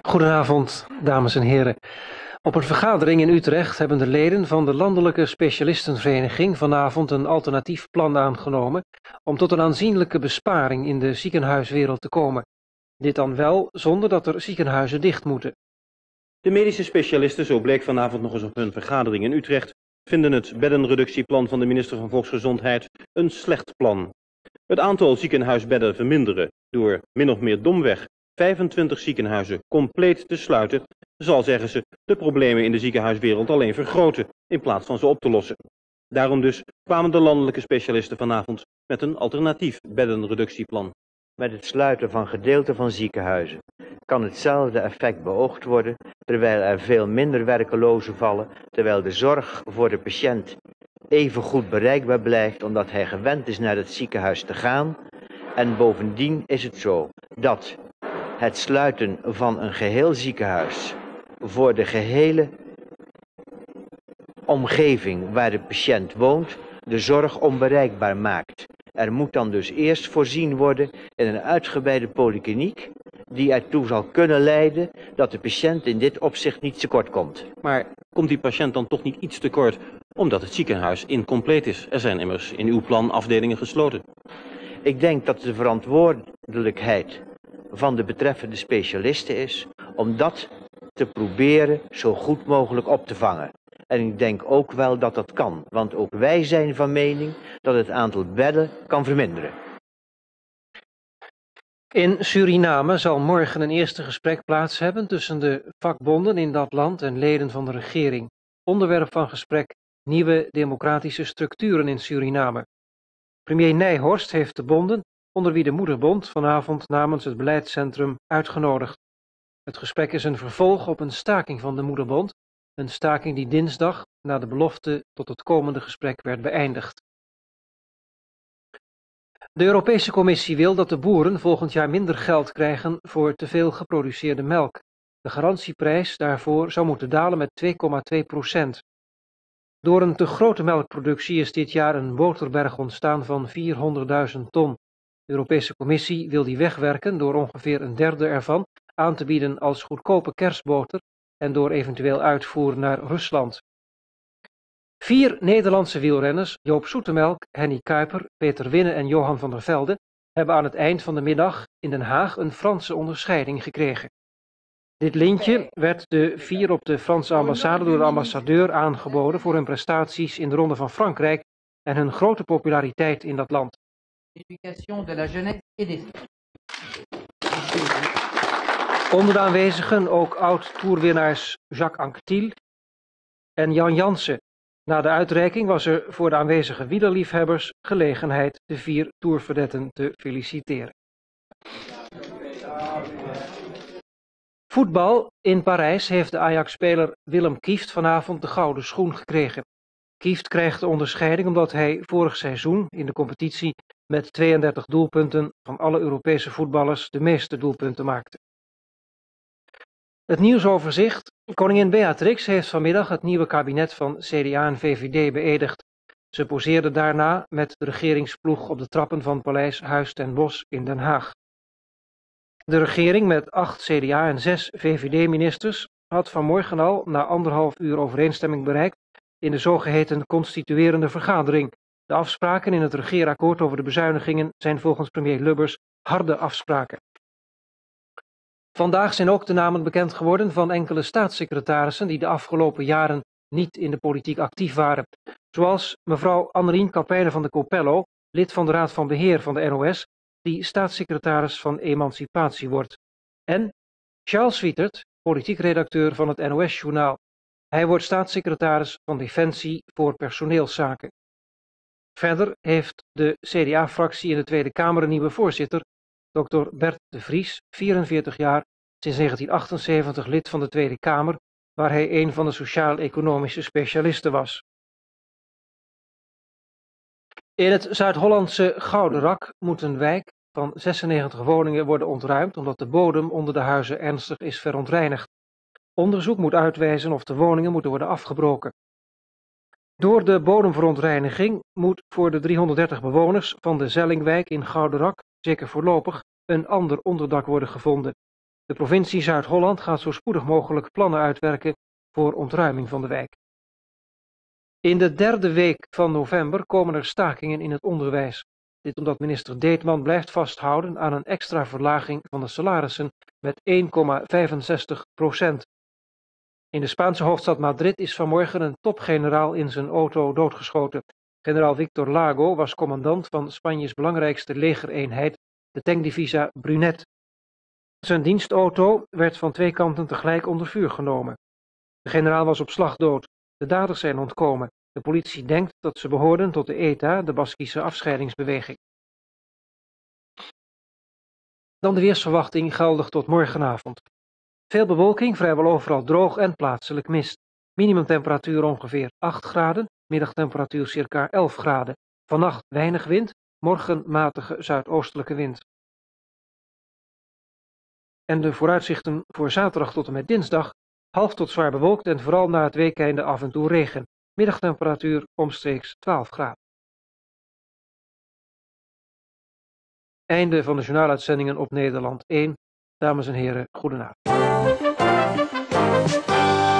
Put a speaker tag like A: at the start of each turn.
A: Goedenavond, dames en heren. Op een vergadering in Utrecht hebben de leden van de Landelijke Specialistenvereniging vanavond een alternatief plan aangenomen om tot een aanzienlijke besparing in de ziekenhuiswereld te komen. Dit dan wel zonder dat er ziekenhuizen dicht moeten.
B: De medische specialisten, zo bleek vanavond nog eens op hun vergadering in Utrecht, vinden het beddenreductieplan van de minister van Volksgezondheid een slecht plan. Het aantal ziekenhuisbedden verminderen door min of meer domweg 25 ziekenhuizen compleet te sluiten, zal, zeggen ze, de problemen in de ziekenhuiswereld alleen vergroten in plaats van ze op te lossen. Daarom dus kwamen de landelijke specialisten vanavond met een alternatief beddenreductieplan.
C: Met het sluiten van gedeelten van ziekenhuizen kan hetzelfde effect beoogd worden, terwijl er veel minder werkelozen vallen, terwijl de zorg voor de patiënt even goed bereikbaar blijft omdat hij gewend is naar het ziekenhuis te gaan. En bovendien is het zo dat het sluiten van een geheel ziekenhuis voor de gehele omgeving waar de patiënt woont de zorg onbereikbaar maakt. Er moet dan dus eerst voorzien worden in een uitgebreide polykliniek die ertoe zal kunnen leiden dat de patiënt in dit opzicht niet tekort komt.
B: Maar komt die patiënt dan toch niet iets tekort omdat het ziekenhuis incompleet is? Er zijn immers in uw plan afdelingen gesloten.
C: Ik denk dat de verantwoordelijkheid van de betreffende specialisten is om dat te proberen zo goed mogelijk op te vangen. En ik denk ook wel dat dat kan, want ook wij zijn van mening dat het aantal bedden kan verminderen.
A: In Suriname zal morgen een eerste gesprek plaats hebben tussen de vakbonden in dat land en leden van de regering. Onderwerp van gesprek: nieuwe democratische structuren in Suriname. Premier Nijhorst heeft de bonden, onder wie de Moederbond, vanavond namens het beleidscentrum uitgenodigd. Het gesprek is een vervolg op een staking van de Moederbond, een staking die dinsdag na de belofte tot het komende gesprek werd beëindigd. De Europese Commissie wil dat de boeren volgend jaar minder geld krijgen voor te veel geproduceerde melk. De garantieprijs daarvoor zou moeten dalen met 2,2%. Door een te grote melkproductie is dit jaar een boterberg ontstaan van 400.000 ton. De Europese Commissie wil die wegwerken door ongeveer een derde ervan aan te bieden als goedkope kerstboter en door eventueel uitvoer naar Rusland. 4 Nederlandse wielrenners, Joop Zoetemelk, Henny Kuiper, Peter Winne en Johan van der Velde, hebben aan het eind van de middag in Den Haag een Franse onderscheiding gekregen. Dit lintje werd de 4 op de Franse ambassade door de ambassadeur aangeboden voor hun prestaties in de Ronde van Frankrijk en hun grote populariteit in dat land. Onder de aanwezigen ook oud-toerwinnaars Jacques Anquetil en Jan Jansen. Na de uitreiking was er voor de aanwezige wielerliefhebbers gelegenheid de 4 toervedetten te feliciteren. Voetbal. In Parijs heeft de Ajax-speler Willem Kieft vanavond de gouden schoen gekregen. Kieft krijgt de onderscheiding omdat hij vorig seizoen in de competitie met 32 doelpunten van alle Europese voetballers de meeste doelpunten maakte. Het nieuwsoverzicht. Koningin Beatrix heeft vanmiddag het nieuwe kabinet van CDA en VVD beëdigd. Ze poseerde daarna met de regeringsploeg op de trappen van Paleis Huis ten Bosch in Den Haag. De regering met 8 CDA en 6 VVD-ministers had vanmorgen al na 1,5 uur overeenstemming bereikt in de zogeheten constituerende vergadering. De afspraken in het regeerakkoord over de bezuinigingen zijn volgens premier Lubbers harde afspraken. Vandaag zijn ook de namen bekend geworden van enkele staatssecretarissen die de afgelopen jaren niet in de politiek actief waren. Zoals mevrouw Annerien Kapijnen van de Copello, lid van de Raad van Beheer van de NOS, die staatssecretaris van Emancipatie wordt. En Charles Swietert, politiek redacteur van het NOS-journaal. Hij wordt staatssecretaris van Defensie voor personeelszaken. Verder heeft de CDA-fractie in de Tweede Kamer een nieuwe voorzitter, Dr. Bert de Vries, 44 jaar, sinds 1978 lid van de Tweede Kamer, waar hij een van de sociaal-economische specialisten was. In het Zuid-Hollandse Goudenrak moet een wijk van 96 woningen worden ontruimd omdat de bodem onder de huizen ernstig is verontreinigd. Onderzoek moet uitwijzen of de woningen moeten worden afgebroken. Door de bodemverontreiniging moet voor de 330 bewoners van de Zellingwijk in Goudenrak, zeker voorlopig, een ander onderdak worden gevonden. De provincie Zuid-Holland gaat zo spoedig mogelijk plannen uitwerken voor ontruiming van de wijk. In de derde week van november komen er stakingen in het onderwijs. Dit omdat minister Deetman blijft vasthouden aan een extra verlaging van de salarissen met 1,65%. In de Spaanse hoofdstad Madrid is vanmorgen een topgeneraal in zijn auto doodgeschoten. Generaal Victor Lago was commandant van Spanjes belangrijkste legereenheid, de tankdivisa Brunet. Zijn dienstauto werd van twee kanten tegelijk onder vuur genomen. De generaal was op slag dood. De daders zijn ontkomen. De politie denkt dat ze behoorden tot de ETA, de Baskische afscheidingsbeweging. Dan de weersverwachting geldig tot morgenavond. Veel bewolking, vrijwel overal droog en plaatselijk mist. Minimumtemperatuur ongeveer 8 graden, middagtemperatuur circa 11 graden. Vannacht weinig wind, morgen matige zuidoostelijke wind. En de vooruitzichten voor zaterdag tot en met dinsdag, half tot zwaar bewolkt en vooral na het weekeinde af en toe regen. Middagtemperatuur omstreeks 12 graden. Einde van de journaaluitzendingen op Nederland 1. Dames en heren, goedenavond.